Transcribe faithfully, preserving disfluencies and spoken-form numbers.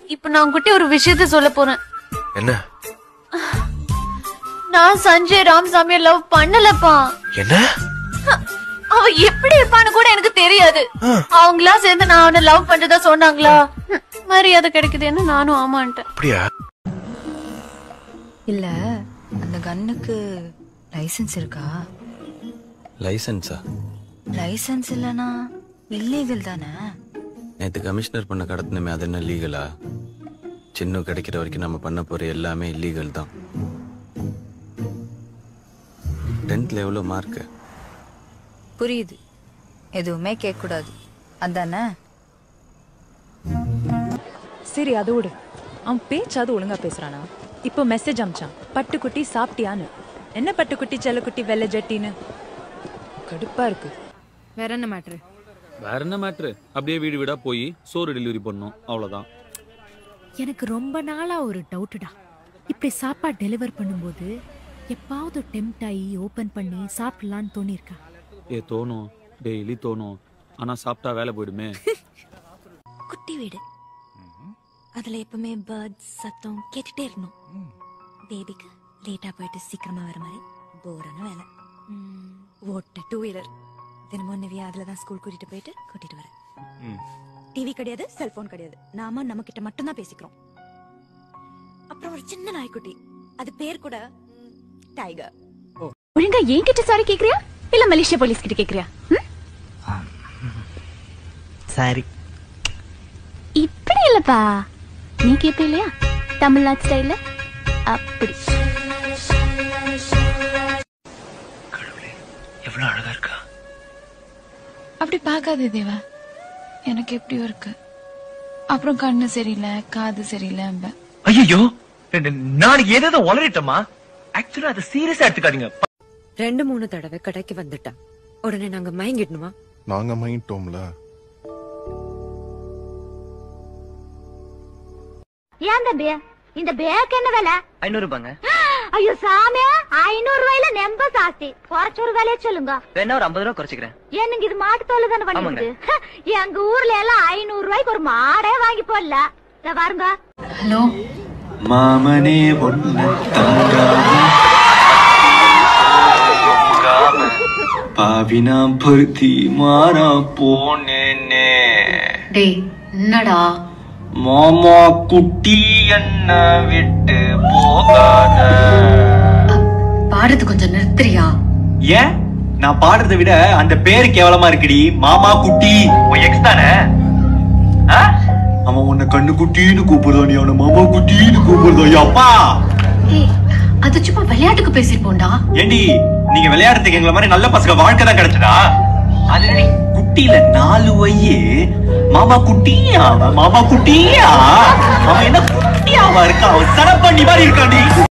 இப்ப நான் உங்ககிட்ட ஒரு விஷயத்த சொல்ல போறேன். என்ன? நான் சஞ்சய் ராமசாமியை லவ் பண்ணலப்பா. என்ன? அவ எப்படி இருப்பான்னு கூட எனக்கு தெரியாது. அவங்களா சேர்ந்து நான் அவனை லவ் பண்றதா சொன்னாங்களா? மரியாதை கிடைக்குதுன்னு நானும் ஆமான்ட்டேன். அப்படியா? இல்ல அந்த கன்னுக்கு லைசென்ஸ் இருக்கா? லைசென்ஸா? லைசென்ஸ் இல்லனா இல்லீகல் தானே. நேத்து கமிஷனர் பண்ண கடத்தினமே அது என்ன லீகலா? சின்ன கிடைக்கிற வரைக்கும் நம்ம பண்ண போற எல்லாமே இல்லீகல் தான். டென்த்ல எவ்வளவு மார்க்? புரியுது, எதுவுமே கேட்க கூடாது அதானே. சரி அதோடு அவன் பேச்சாவது ஒழுங்கா பேசுறானா? இப்போ மெசேஜ் அமிச்சான், பட்டுக்குட்டி சாப்பிட்டியான்னு. என்ன பட்டுக்குட்டி செல்லக்குட்டி வெள்ளை ஜட்டின்னு? கடுப்பா இருக்கு. வேற என்ன மேட்ரு? வேற என்ன மேட்ரு? அப்படியே வீடு வீடா போய் சோறு டெலிவரி பண்ணோம், அவ்வளவுதான். எனக்கு ரொம்ப நாளா ஒரு டவுட்டுடா. இப்படி சாப்பாடு டெலிவர் பண்ணும்போது எப்பாவது டெம்ட் ஆகி ஓபன் பண்ணி சாப்பிடலான்னு தோணிருக்கா? ஏ தோணும், டெய்லி தோணும். ஆனா சாப்பிட்டா வேலை போயிடுமே. குட்டி வீடு, அதுல எப்பவுமே பேர்ட்ஸ் சத்தம் கேட்டுட்டே இருக்கணும். பேபிக்கு லேட்டா போயிட்டு சீக்கிரமா வர மாதிரி போரான வேலை. ஓட்ட டூ வீலர் தினமும் நிவியா அதுலதான் ஸ்கூல் கூட்டிட்டு போயிட்டு கூட்டிட்டு வர. டிவி கிடையாது, செல்போன் கிடையாது, நாம நம்ம கிட்ட மட்டும் தான் பேசிக்கிறோம். அப்புறம் ஒரு சின்ன நாய்க்குட்டி, அது பேர் கூட டைகர். ஒழுங்கா என்கிட்ட சாரி கேக்குறியா இல்ல மலேசியா போலீஸ் கிட்ட கேக்குறியா? சாரி. இப்படி இல்லப்பா, நீ கேப்ப இல்லையா தமிழ்நாடு ஸ்டைல்ல அப்படி. கடவுளே எவ்வளவு அழகா இருக்கா. அப்படி பாக்காதே தேவா, எனக்கு எப்படியோ இருக்கு. அப்புறம் கண்ணு சரியில்லை, காது சரியில்லை. ஐயோ நான் ஏதோ உளறிட்டமா. ஆக்சுவலா அதை சீரியஸா எடுத்துக்காதீங்க. ரெண்டு மூணு தடவை கடைக்கு வந்துட்டா உடனே நாங்க மயங்கிடணுமா? நாங்க மயங்கிட்டோம்ல. ஏன் தம்பி இந்த பேக் என்ன விலை? ஐநூறு ரூபாங்க. ஐயோ சாமி, ஐநூறு ரூபாயில நெம்ப ஜாஸ்தி. குறைச்ச ஒரு விலையை சொல்லுங்க. வேணா ஒரு ஐம்பது ரூபா குறைச்சிக்கிறேன். எனக்கு இது மாட்டு தோல் தானே பண்ணிருக்கு. எங்க ஊர்ல எல்லாம் ஐநூறு ரூபாய்க்கு ஒரு மாடே வாங்கி போடல. இத பாருங்க. ஹலோ மாமனே பொண்ணு பாவினா பருத்தி மாறா போனேனே. டேய் என்னடா? மாமா குட்டி என்ன விட்டு போகாத. பாடுறது கொஞ்சம் நிறுத்துறியா? ஏன் நான் பாடுறதை விட அந்த பேரு கேவலமா இருக்குடி. மாமா குட்டி உன் எக்ஸ் தானே? அவன் உன்னை கண்ணு குட்டின்னு கூப்பிடுறான், நீ அவனை மாமா குட்டின்னு கூப்பிடுறா. அப்பா அது சும்மா விளையாட்டுக்கு பேசிருப்போம்டா. ஏண்டி நீங்க விளையாடுறதுக்கு எங்களை மாதிரி நல்ல பசங்க வாழ்க்கை தான் கிடைச்சதா? அது குட்டியில நாலு வையே மாமா குட்டியா மாமா குட்டியா. அவன் என்ன குட்டியாவா இருக்கா? அவன் சரப்பண்ணி மாதிரி இருக்காண்டி.